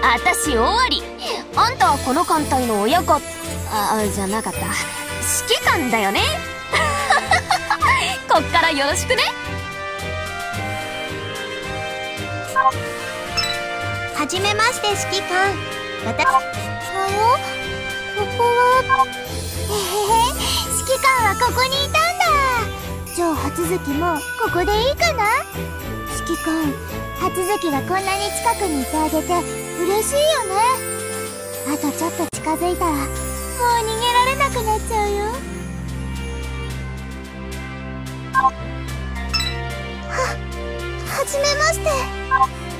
あたし大あり。あんたはこの艦隊の親子、じゃなかった。指揮官だよね。こっからよろしくね。 はじめまして指揮官。私ここは指揮官はここにいたんだ。超初月もここでいいかな。指揮官、初月がこんなに近くにいてあげて嬉しいよね。あとちょっと近づいたらもう逃げられなくなっちゃうよ。はじめまして。